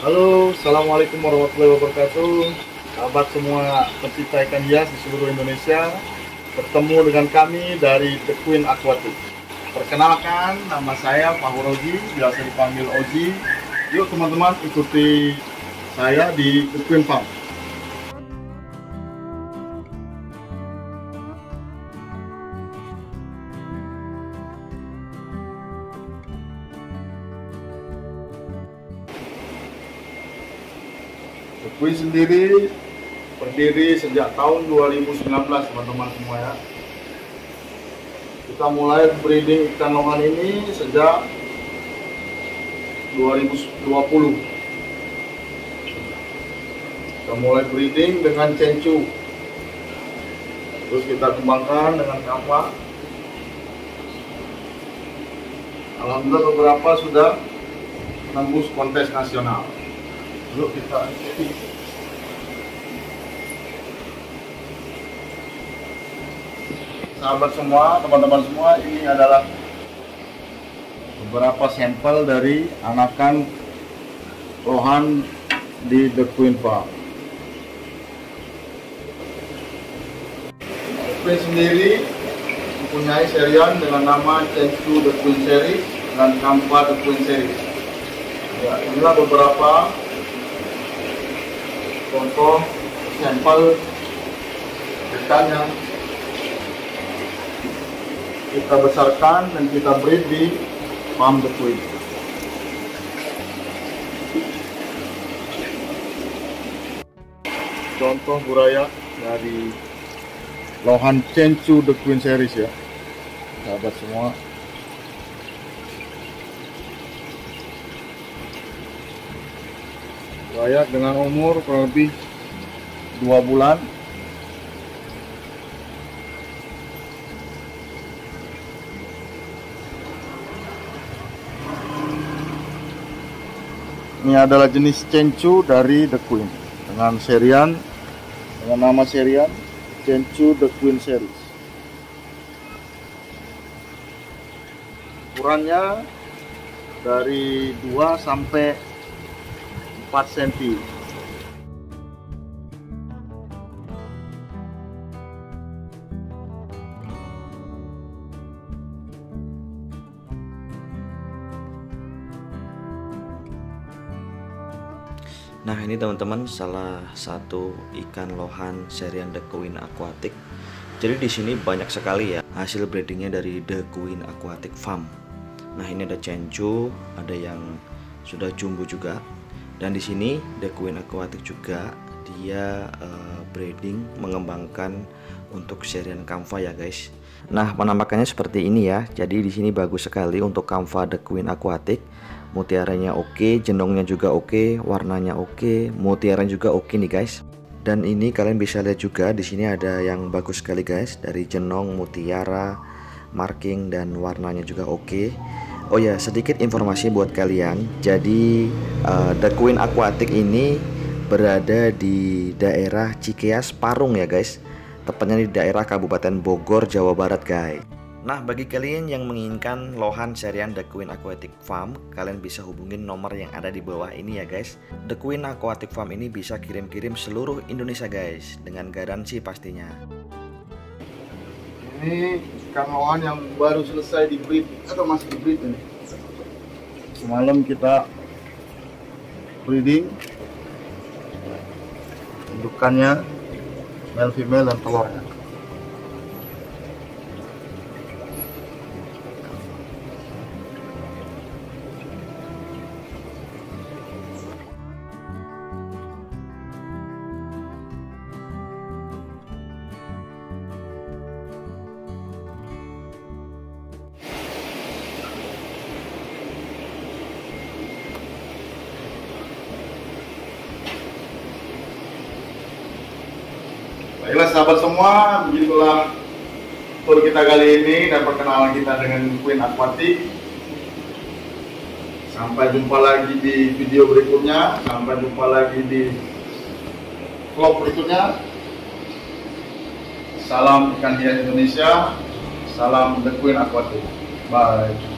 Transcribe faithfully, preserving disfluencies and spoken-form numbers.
Halo, assalamualaikum warahmatullahi wabarakatuh. Sahabat semua pecinta ikan hias di seluruh Indonesia, bertemu dengan kami dari The Queen Aquatic. Perkenalkan, nama saya Fahur Oji, biasa dipanggil Oji. Yuk teman-teman, ikuti saya di The Queen Farm. The Queen sendiri berdiri sejak tahun dua ribu sembilan belas, teman-teman semua ya. Kita mulai breeding ikan lohan ini sejak dua ribu dua puluh. Kita mulai breeding dengan cencu, terus kita kembangkan dengan kampa. Alhamdulillah beberapa sudah menembus kontes nasional. Yuk kita ikuti. Sahabat semua, teman-teman semua, ini adalah beberapa sampel dari anakan lohan di The Queen Farm. The Queen sendiri mempunyai serian dengan nama Cencu The Queen Series dan Kampa The Queen Series. Ya, inilah beberapa contoh sampel ikan yang kita besarkan dan kita breed di Farm The Queen. Contoh buraya dari lohan Cencu The Queen Series ya, sahabat semua. Buraya dengan umur kurang lebih dua bulan. Ini adalah jenis cencu dari The Queen dengan serian, dengan nama serian Cencu The Queen Series. Ukurannya dari dua sampai empat sentimeter. Nah, ini teman-teman salah satu ikan lohan serian The Queen Aquatic. Jadi di sini banyak sekali ya hasil breedingnya dari The Queen Aquatic Farm. Nah, ini ada cencu, ada yang sudah jumbo juga. Dan di sini The Queen Aquatic juga dia uh, breeding mengembangkan untuk serian kamfa ya guys. Nah, penampakannya seperti ini ya. Jadi di sini bagus sekali untuk kamfa The Queen Aquatic. Mutiaranya oke, jenongnya juga oke, warnanya oke, mutiaranya juga oke nih guys. Dan ini kalian bisa lihat juga di sini ada yang bagus sekali guys, dari jenong, mutiara, marking dan warnanya juga oke. Oh ya, sedikit informasi buat kalian. Jadi uh, The Queen Aquatic ini berada di daerah Cikeas Parung ya guys. Tepatnya di daerah Kabupaten Bogor, Jawa Barat guys. Nah, bagi kalian yang menginginkan lohan serian The Queen Aquatic Farm, kalian bisa hubungin nomor yang ada di bawah ini ya guys. The Queen Aquatic Farm ini bisa kirim-kirim seluruh Indonesia guys, dengan garansi pastinya. Ini ikan lohan yang baru selesai di breed atau masih di breed ini. Semalam kita breeding, indukannya male female dan telurnya. Baiklah sahabat semua, begitulah tour kita kali ini dan perkenalan kita dengan Queen Aquatic. Sampai jumpa lagi di video berikutnya, sampai jumpa lagi di vlog berikutnya. Salam ikan hias Indonesia, salam The Queen Aquatic. Bye.